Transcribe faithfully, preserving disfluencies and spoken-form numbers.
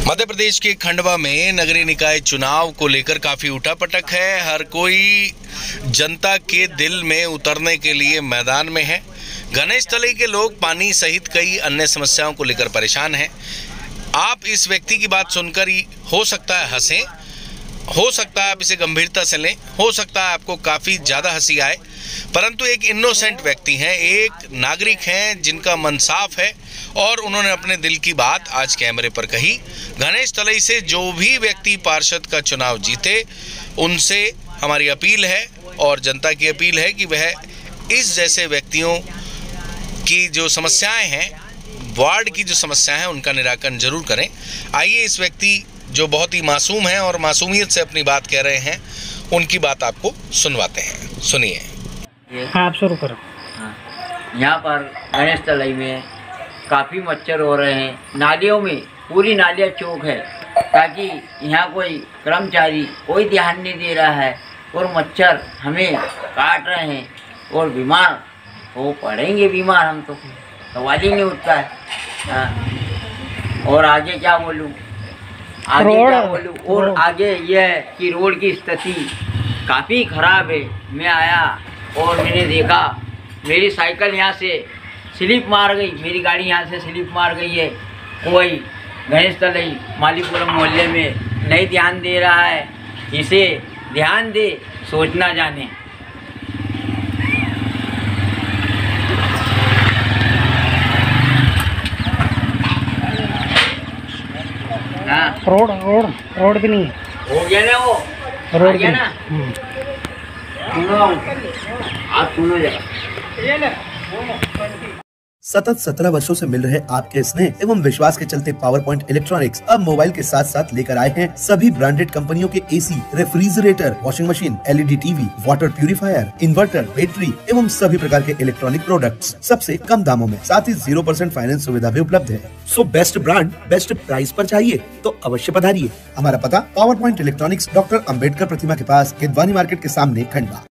मध्य प्रदेश के खंडवा में नगरीय निकाय चुनाव को लेकर काफी उठापटक है। हर कोई जनता के दिल में उतरने के लिए मैदान में है। गणेश तलई के लोग पानी सहित कई अन्य समस्याओं को लेकर परेशान हैं। आप इस व्यक्ति की बात सुनकर ही हो सकता है हंसें, हो सकता है आप इसे गंभीरता से लें, हो सकता है आपको काफ़ी ज़्यादा हंसी आए, परंतु एक इनोसेंट व्यक्ति हैं, एक नागरिक हैं जिनका मन साफ है और उन्होंने अपने दिल की बात आज कैमरे पर कही। गणेश तलई से जो भी व्यक्ति पार्षद का चुनाव जीते, उनसे हमारी अपील है और जनता की अपील है कि वह इस जैसे व्यक्तियों की जो समस्याएं हैं, वार्ड की जो समस्याएं हैं, उनका निराकरण जरूर करें। आइए इस व्यक्ति जो बहुत ही मासूम हैं और मासूमियत से अपनी बात कह रहे हैं, उनकी बात आपको सुनवाते हैं। सुनिए। हाँ, आप शुरू करो। हाँ, यहाँ पर गणेश तलई में काफ़ी मच्छर हो रहे हैं। नालियों में पूरी नालियाँ चौक है, ताकि यहाँ कोई कर्मचारी कोई ध्यान नहीं दे रहा है और मच्छर हमें काट रहे हैं और बीमार हो पड़ेंगे। बीमार हम तो सवाल ही नहीं उठता है। हाँ, और आगे क्या बोलूँ, आगे क्या बोलूँ और आगे ये है कि रोड की स्थिति काफ़ी ख़राब है। मैं आया और मैंने देखा मेरी साइकिल यहाँ से स्लिप मार गई, मेरी गाड़ी यहाँ से स्लिप मार गई है। कोई गणेश तलई मालीपुरम मोहल्ले में नहीं ध्यान दे रहा है, इसे ध्यान दे, सोचना जाने। हाँ, रोड रोड रोड भी नहीं है। हो गया ना, वो रोड गया ना। सुनो, आप सुनो जरा। सतत सत्रह वर्षों से मिल रहे आपके स्नेह एवं विश्वास के चलते पावर पॉइंट इलेक्ट्रॉनिक्स अब मोबाइल के साथ साथ लेकर आए हैं सभी ब्रांडेड कंपनियों के AC, refrigerator, washing machine, LED TV, water purifier, inverter, battery एवं सभी प्रकार के इलेक्ट्रॉनिक प्रोडक्ट्स सबसे कम दामों में, साथ ही जीरो परसेंट फाइनेंस सुविधा भी उपलब्ध है। So best brand best price पर चाहिए तो अवश्य पधारिए। हमारा पता power point electronics, doctor Ambedkar प्रतिमा के पास, किदवानी मार्केट के सामने, खंडवा।